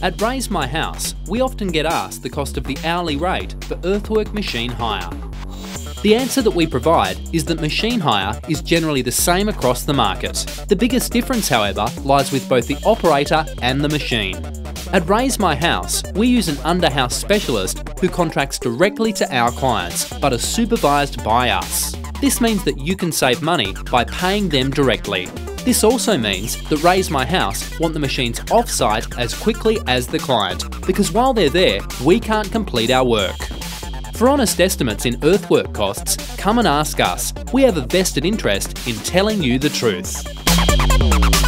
At Raise My House, we often get asked the cost of the hourly rate for earthwork machine hire. The answer that we provide is that machine hire is generally the same across the market. The biggest difference, however, lies with both the operator and the machine. At Raise My House, we use an under-house specialist who contracts directly to our clients, but are supervised by us. This means that you can save money by paying them directly. This also means that Raise My House want the machines off-site as quickly as the client, because while they're there, we can't complete our work. For honest estimates in earthwork costs, come and ask us. We have a vested interest in telling you the truth.